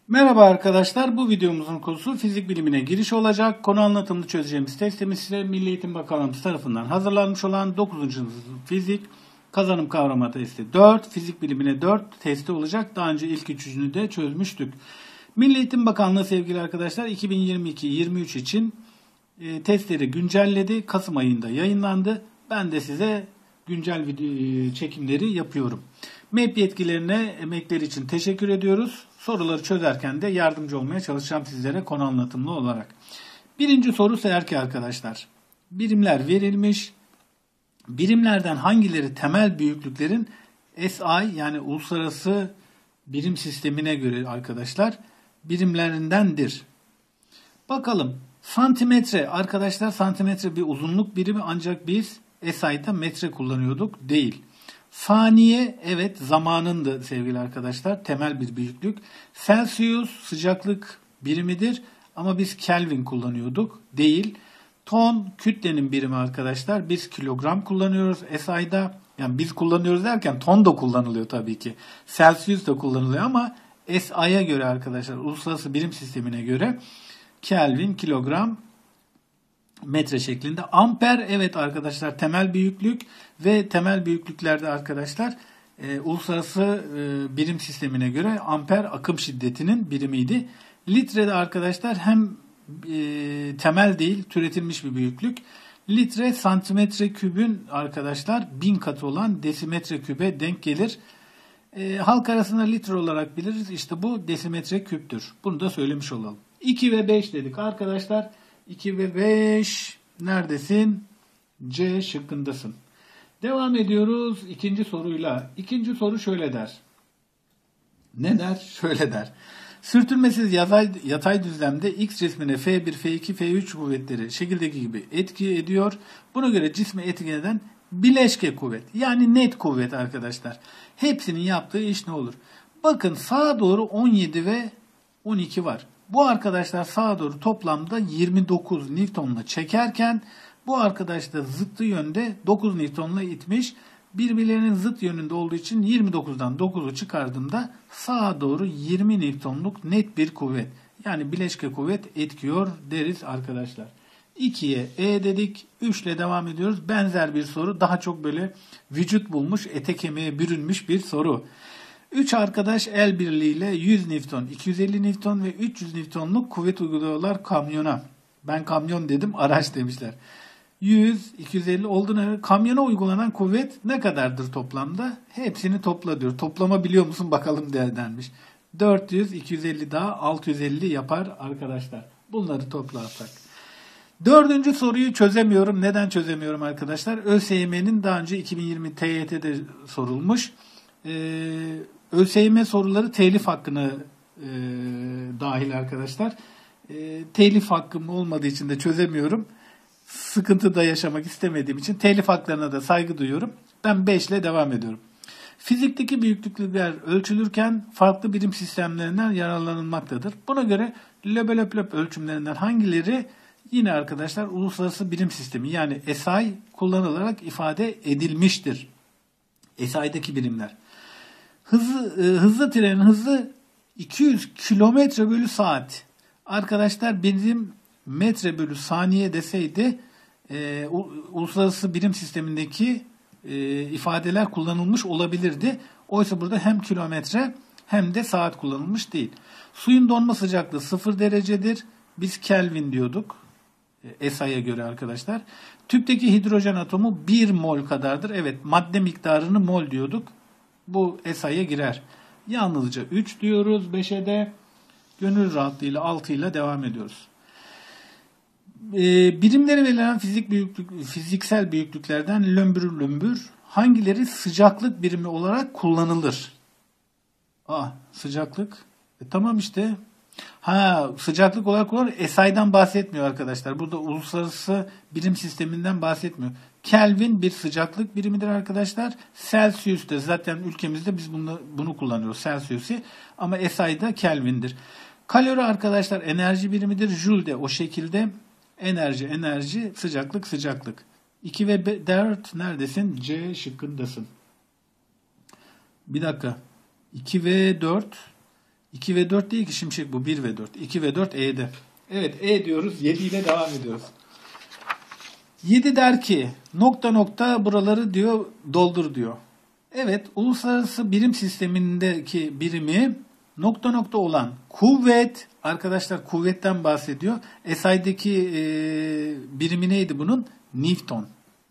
Merhaba arkadaşlar, bu videomuzun konusu fizik bilimine giriş olacak. Konu anlatımını çözeceğimiz testimiz ise Milli Eğitim Bakanlığı tarafından hazırlanmış olan 9. sınıf fizik kazanım kavrama testi 4, fizik bilimine 4 testi olacak. Daha önce ilk üçünü de çözmüştük. Milli Eğitim Bakanlığı sevgili arkadaşlar 2022-23 için testleri güncelledi. Kasım ayında yayınlandı. Ben de size güncel video çekimleri yapıyorum. MEP yetkilerine emekleri için teşekkür ediyoruz. Soruları çözerken de yardımcı olmaya çalışacağım sizlere konu anlatımlı olarak. Birinci soru eğer ki arkadaşlar birimler verilmiş. Birimlerden hangileri temel büyüklüklerin SI yani uluslararası birim sistemine göre arkadaşlar birimlerindendir. Bakalım santimetre arkadaşlar, santimetre bir uzunluk birimi ancak biz SI'da metre kullanıyorduk değil. Saniye evet zamanındı sevgili arkadaşlar, temel bir büyüklük. Celsius sıcaklık birimidir ama biz Kelvin kullanıyorduk değil. Ton kütlenin birimi arkadaşlar, biz kilogram kullanıyoruz SI'da. Yani biz kullanıyoruz derken ton da kullanılıyor tabii ki. Celsius da kullanılıyor ama SI'ye göre arkadaşlar, uluslararası birim sistemine göre Kelvin, kilogram, metre şeklinde. Amper evet arkadaşlar temel büyüklük ve temel büyüklüklerde arkadaşlar uluslararası birim sistemine göre amper akım şiddetinin birimiydi. Litrede arkadaşlar hem temel değil türetilmiş bir büyüklük. Litre santimetre kübün arkadaşlar 1000 katı olan desimetre kübe denk gelir. Halk arasında litre olarak biliriz. İşte bu desimetre küptür. Bunu da söylemiş olalım. 2 ve 5 dedik arkadaşlar. 2 ve 5 neredesin? C şıkkındasın. Devam ediyoruz ikinci soruyla. İkinci soru şöyle der. Ne der? Şöyle der. Sürtünmesiz yatay düzlemde X cismine F1, F2, F3 kuvvetleri şekildeki gibi etki ediyor. Buna göre cisme etki eden bileşke kuvvet yani net kuvvet arkadaşlar. Hepsinin yaptığı iş ne olur? Bakın sağa doğru 17 ve 12 var. Bu arkadaşlar sağa doğru toplamda 29 Newton'la çekerken bu arkadaş da zıttı yönde 9 Newton'la itmiş. Birbirlerinin zıt yönünde olduğu için 29'dan 9'u çıkardığımda sağa doğru 20 Newton'luk net bir kuvvet. Yani bileşke kuvvet etkiyor deriz arkadaşlar. 2'ye E dedik. 3 ile devam ediyoruz. Benzer bir soru. Daha çok böyle vücut bulmuş, ete kemiğe bürünmüş bir soru. 3 arkadaş el birliğiyle 100 Newton, 250 Newton ve 300 Newton'luk kuvvet uyguluyorlar kamyona. Ben kamyon dedim, araç demişler. 100, 250 olduğuna göre kamyona uygulanan kuvvet ne kadardır toplamda? Hepsini topla diyor. Toplama biliyor musun bakalım denmiş. 400, 250 daha 650 yapar arkadaşlar. Bunları toplarsak. Dördüncü soruyu çözemiyorum. Neden çözemiyorum arkadaşlar? ÖSYM'nin daha önce 2020 TYT'de sorulmuş. ÖSYM soruları telif hakkına dahil arkadaşlar. Telif hakkım olmadığı için de çözemiyorum. Sıkıntı da yaşamak istemediğim için telif haklarına da saygı duyuyorum. Ben 5 ile devam ediyorum. Fizikteki büyüklükler ölçülürken farklı birim sistemlerinden yararlanılmaktadır. Buna göre Löbelöp ölçümlerinden hangileri yine arkadaşlar uluslararası birim sistemi yani SI kullanılarak ifade edilmiştir? SI'deki birimler. Hızlı trenin hızı 200 kilometre bölü saat. Arkadaşlar bizim metre bölü saniye deseydi uluslararası birim sistemindeki ifadeler kullanılmış olabilirdi. Oysa burada hem kilometre hem de saat kullanılmış değil. Suyun donma sıcaklığı 0 derecedir. Biz Kelvin diyorduk. SI'ye göre arkadaşlar. Tüpteki hidrojen atomu 1 mol kadardır. Evet, madde miktarını mol diyorduk. Bu SI'ye girer. Yalnızca 3 diyoruz. 5'e de gönül rahatlığıyla 6 ile devam ediyoruz. Birimleri verilen fiziksel büyüklüklerden lömbür hangileri sıcaklık birimi olarak kullanılır? Sıcaklık. Tamam işte. Sıcaklık olarak kullanılır. SI'den bahsetmiyor arkadaşlar. Burada uluslararası birim sisteminden bahsetmiyor. Kelvin bir sıcaklık birimidir arkadaşlar. Celsius da zaten ülkemizde biz bunu kullanıyoruz. Celsius'u ama SI'da Kelvin'dir. Kalori arkadaşlar enerji birimidir. Joule de o şekilde. Enerji, sıcaklık. 2 ve 4 neredesin? C şıkkındasın. Bir dakika. 2 ve 4 2 ve 4 değil ki Şimşek, bu 1 ve 4. 2 ve 4 E'de. Evet, E diyoruz. 7 ile devam ediyoruz. 7 der ki nokta nokta buraları diyor doldur diyor. Evet, uluslararası birim sistemindeki birimi nokta nokta olan kuvvet, arkadaşlar kuvvetten bahsediyor. SI'deki birimi neydi bunun? Newton.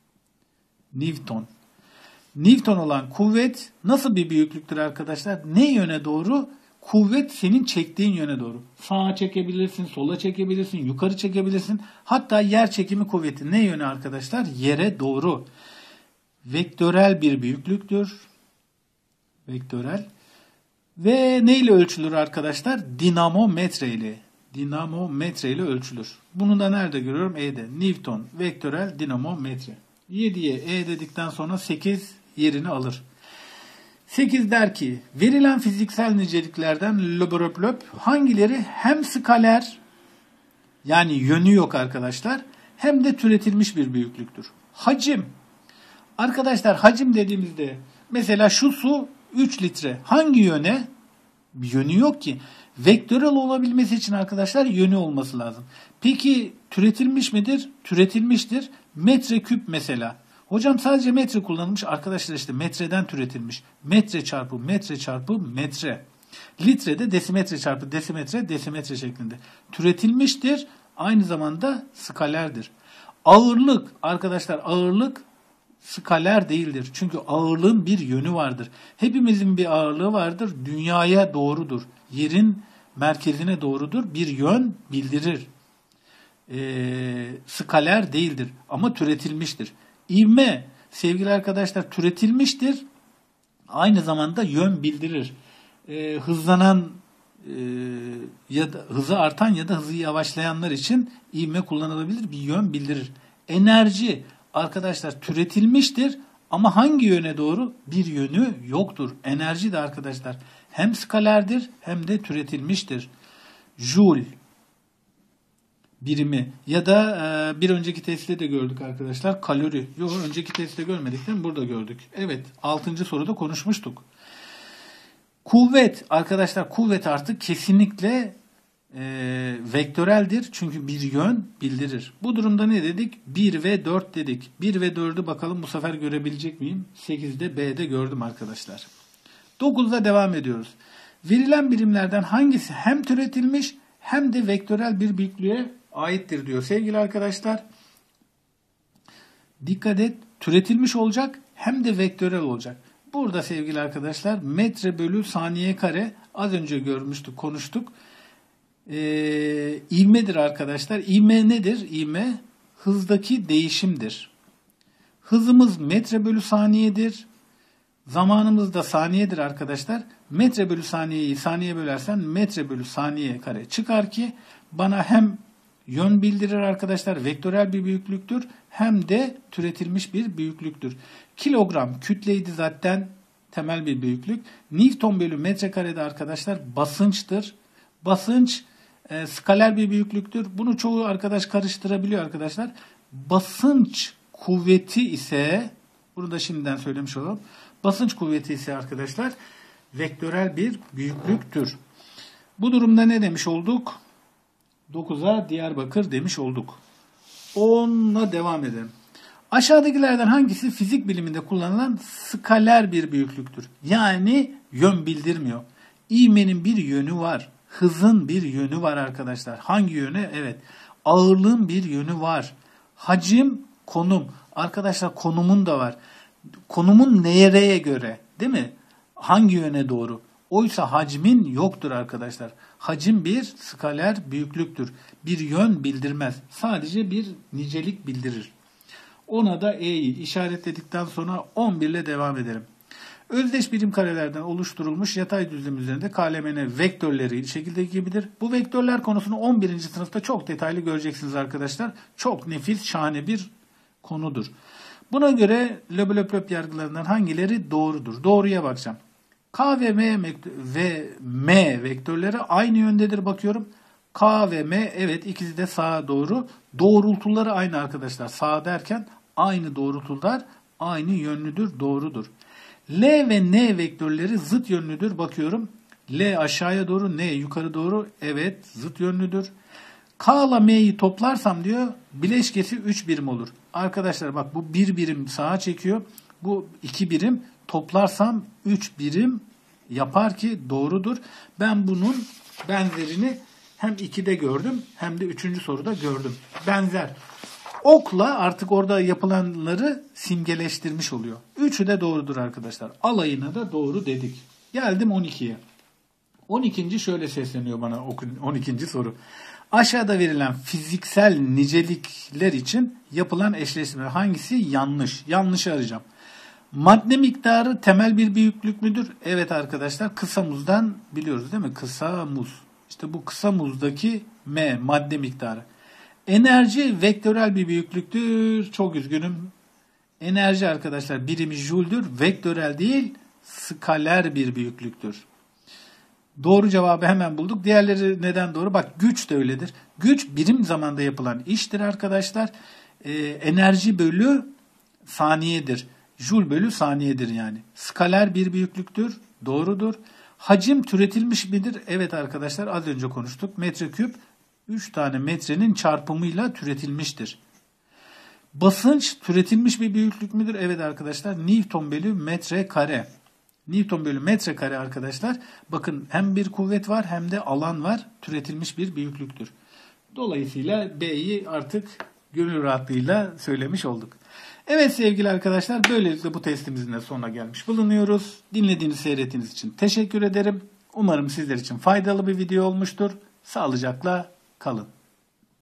Newton olan kuvvet nasıl bir büyüklüktür arkadaşlar? Ne yöne doğru? Kuvvet senin çektiğin yöne doğru. Sağa çekebilirsin, sola çekebilirsin, yukarı çekebilirsin. Hatta yer çekimi kuvveti ne yöne arkadaşlar? Yere doğru. Vektörel bir büyüklüktür. Vektörel. Ve neyle ölçülür arkadaşlar? Dinamometre ile. Dinamometre ile ölçülür. Bunu da nerede görüyorum? E'de. Newton vektörel dinamometre. 7'ye E dedikten sonra 8 yerini alır. 8 der ki verilen fiziksel niceliklerden löp hangileri hem skaler, yani yönü yok arkadaşlar, hem de türetilmiş bir büyüklüktür. Hacim. Arkadaşlar hacim dediğimizde mesela şu su 3 litre. Hangi yöne? Bir yönü yok ki. Vektörel olabilmesi için arkadaşlar yönü olması lazım. Peki türetilmiş midir? Türetilmiştir. Metreküp mesela. Hocam sadece metre kullanılmış. Arkadaşlar işte metreden türetilmiş. Metre çarpı metre çarpı metre. Litre de desimetre çarpı desimetre desimetre şeklinde. Türetilmiştir. Aynı zamanda skalerdir. Ağırlık. Arkadaşlar ağırlık skaler değildir. Çünkü ağırlığın bir yönü vardır. Hepimizin bir ağırlığı vardır. Dünyaya doğrudur. Yerin merkezine doğrudur. Bir yön bildirir. Skaler değildir. Ama türetilmiştir. İvme sevgili arkadaşlar türetilmiştir. Aynı zamanda yön bildirir. Hızlanan ya da hızı artan ya da hızı yavaşlayanlar için ivme kullanılabilir. Bir yön bildirir. Enerji arkadaşlar türetilmiştir ama hangi yöne doğru? Bir yönü yoktur. Enerji de arkadaşlar hem skalerdir hem de türetilmiştir. Joule birimi ya da bir önceki testte de gördük arkadaşlar. Kalori. Yok, önceki testte görmedik değil mi? Burada gördük. Evet, 6. soruda konuşmuştuk. Kuvvet arkadaşlar, kuvvet artık kesinlikle vektöreldir. Çünkü bir yön bildirir. Bu durumda ne dedik? 1 ve 4 dedik. 1 ve 4'ü bakalım bu sefer görebilecek miyim? 8'de B'de gördüm arkadaşlar. 9'da devam ediyoruz. Verilen birimlerden hangisi hem türetilmiş hem de vektörel bir büyüklüğe aittir diyor. Sevgili arkadaşlar dikkat et, türetilmiş olacak hem de vektörel olacak. Burada sevgili arkadaşlar metre bölü saniye kare az önce görmüştük, konuştuk. İvmedir arkadaşlar. İvme nedir? İvme hızdaki değişimdir. Hızımız metre bölü saniyedir. Zamanımız da saniyedir arkadaşlar. Metre bölü saniyeyi saniye bölersen metre bölü saniye kare çıkar ki bana hem yön bildirir arkadaşlar, vektörel bir büyüklüktür, hem de türetilmiş bir büyüklüktür. Kilogram kütleydi zaten, temel bir büyüklük. Newton bölü metrekarede arkadaşlar basınçtır. Basınç skaler bir büyüklüktür. Bunu çoğu arkadaş karıştırabiliyor arkadaşlar. Basınç kuvveti ise, bunu da şimdiden söylemiş olalım. Basınç kuvveti ise arkadaşlar vektörel bir büyüklüktür. Bu durumda ne demiş olduk? 9'a Diyarbakır demiş olduk. 10'la devam edelim. Aşağıdakilerden hangisi fizik biliminde kullanılan skaler bir büyüklüktür? Yani yön bildirmiyor. İvmenin bir yönü var. Hızın bir yönü var arkadaşlar. Hangi yöne? Evet. Ağırlığın bir yönü var. Hacim, konum. Arkadaşlar konumun da var. Konumun nereye göre? Değil mi? Hangi yöne doğru? Oysa hacmin yoktur arkadaşlar. Hacim bir skaler büyüklüktür. Bir yön bildirmez. Sadece bir nicelik bildirir. Ona da E'yi işaretledikten sonra 11 ile devam edelim. Özdeş birim karelerden oluşturulmuş yatay düzlem üzerinde KLMN vektörleri şekildeki gibidir. Bu vektörler konusunu 11. sınıfta çok detaylı göreceksiniz arkadaşlar. Çok nefis, şahane bir konudur. Buna göre löp yargılarından hangileri doğrudur? Doğruya bakacağım. K ve M vektörleri aynı yöndedir bakıyorum. K ve M evet ikisi de sağa doğru. Doğrultuları aynı arkadaşlar. Sağ derken aynı doğrultular, aynı yönlüdür, doğrudur. L ve N vektörleri zıt yönlüdür bakıyorum. L aşağıya doğru, N yukarı doğru. Evet, zıt yönlüdür. K ile M'yi toplarsam diyor bileşkesi 3 birim olur. Arkadaşlar bak bu 1 birim sağa çekiyor. Bu 2 birim toplarsam 3 birim yapar ki doğrudur. Ben bunun benzerini hem 2'de gördüm hem de 3. soruda gördüm. Benzer. Okla artık orada yapılanları simgeleştirmiş oluyor. Üçü de doğrudur arkadaşlar. Alayına da doğru dedik. Geldim 12'ye. 12. şöyle sesleniyor bana 12. soru. Aşağıda verilen fiziksel nicelikler için yapılan eşleştirme hangisi yanlış? Yanlışı arayacağım. Madde miktarı temel bir büyüklük müdür? Evet arkadaşlar, kısa muzdan biliyoruz değil mi? Kısa muz. İşte bu kısa muzdaki M madde miktarı. Enerji vektörel bir büyüklüktür. Çok üzgünüm. Enerji arkadaşlar birimi jüldür. Vektörel değil, skaler bir büyüklüktür. Doğru cevabı hemen bulduk. Diğerleri neden doğru? Bak güç de öyledir. Güç birim zamanda yapılan iştir arkadaşlar. Enerji bölü saniyedir. Joule bölü saniyedir yani. Skaler bir büyüklüktür. Doğrudur. Hacim türetilmiş midir? Evet arkadaşlar, az önce konuştuk. Metreküp 3 tane metrenin çarpımıyla türetilmiştir. Basınç türetilmiş bir büyüklük müdür? Evet arkadaşlar. Newton bölü metrekare. Newton bölü metrekare arkadaşlar. Bakın hem bir kuvvet var hem de alan var. Türetilmiş bir büyüklüktür. Dolayısıyla B'yi artık gönül rahatlığıyla söylemiş olduk. Evet sevgili arkadaşlar, böylelikle bu testimizin de sonuna gelmiş bulunuyoruz. Dinlediğiniz, seyrettiğiniz için teşekkür ederim. Umarım sizler için faydalı bir video olmuştur. Sağlıcakla kalın.